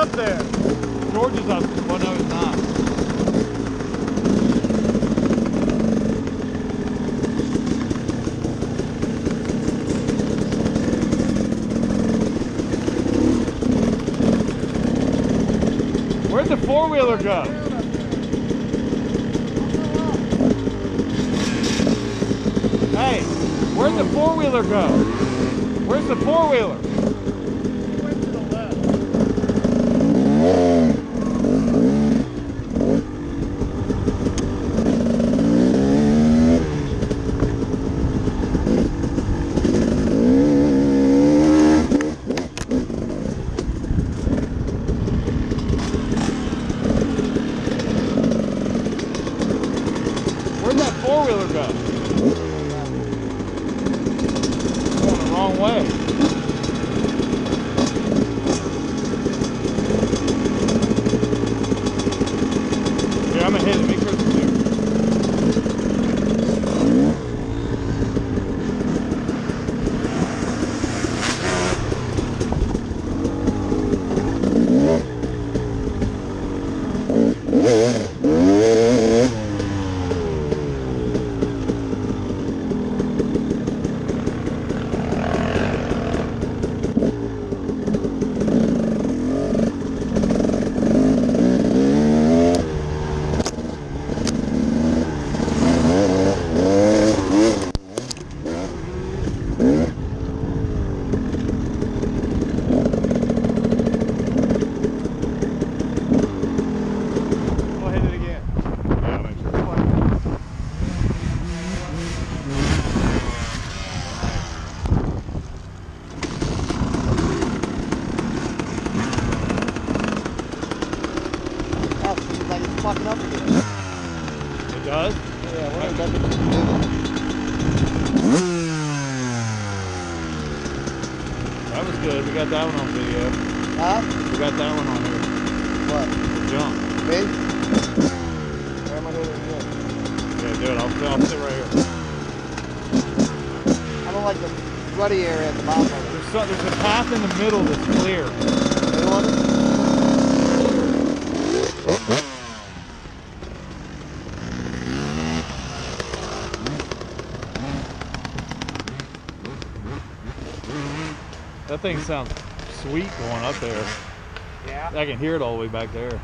up there. George is up. Well, no, he's not. Where'd the four-wheeler go? Hey, where'd the four-wheeler go? Where's the four-wheeler? He went to the left. Where'd that four-wheeler go? Going the wrong way. Yeah, I'm gonna hit it. Make sure it's clear. Fucking up again. It does? Yeah, what is that? That was good. We got that one on video. Huh? We got that one on here. What? The jump. Me? Where am I doing it again? Yeah, do it. I'll sit right here. I don't like the ruddy area at the bottom of it. There's a path in the middle that's clear. Middle of it? That thing sounds sweet going up there. Yeah. I can hear it all the way back there.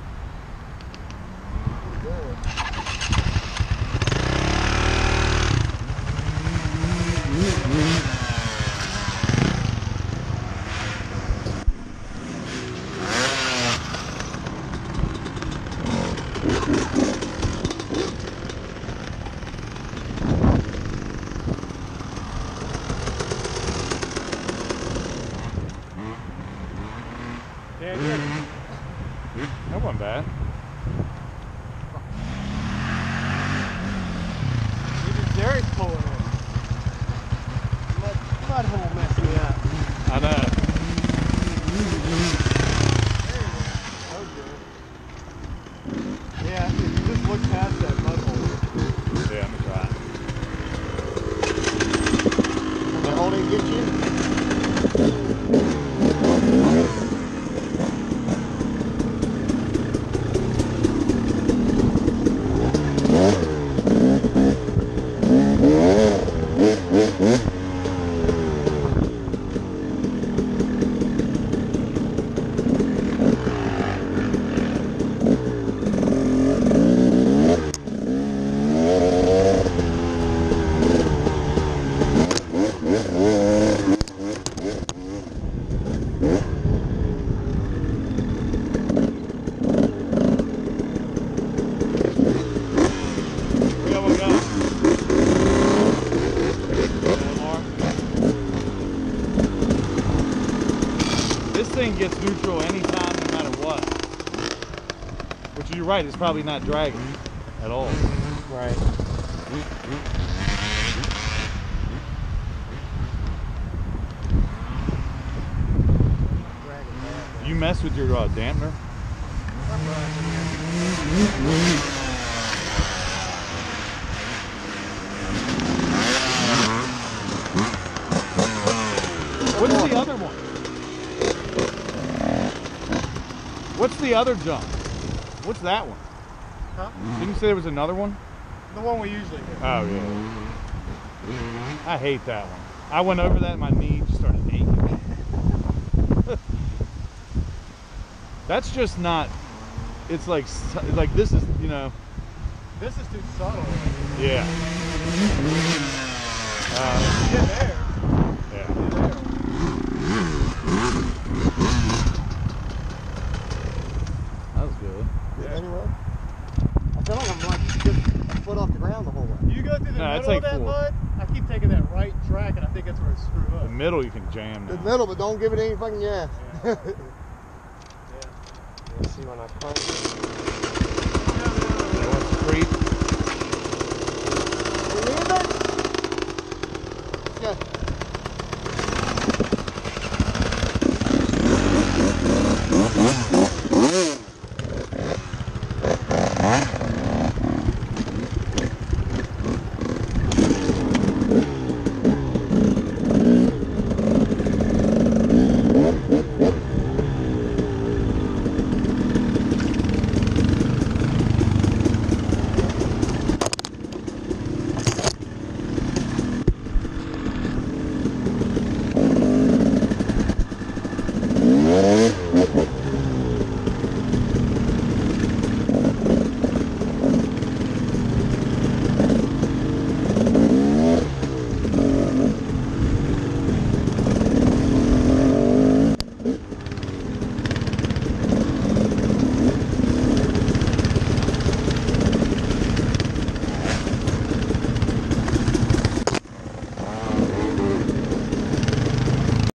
Yeah, good. That wasn't bad. Even Jerry's pulling in. Mud hole messed me up. I know. Yeah, if you just look past that mud hole. Yeah, I'm gonna try it. The hole didn't get you? This thing gets neutral anytime, no matter what. Which you're right, it's probably not dragging at all. Right. You mess with your dampener? What's the other one? What's the other jump? What's that one? Huh? Didn't you say there was another one? The one we usually do. Oh, yeah. I hate that one. I went over that and my knee just started aching. That's just not, it's like this is, you know. This is too subtle. Yeah. Get there. Yeah. Get there. That was good. Yeah. Anyway, I feel like I'm like just a foot off the ground the whole way. You go through the No, it's middle of like that 4. mud, I keep taking that right track, and I think that's where it's screwed The up. middle you can jam The now. middle, but don't give it any fucking gas. Yeah. You see when I crank.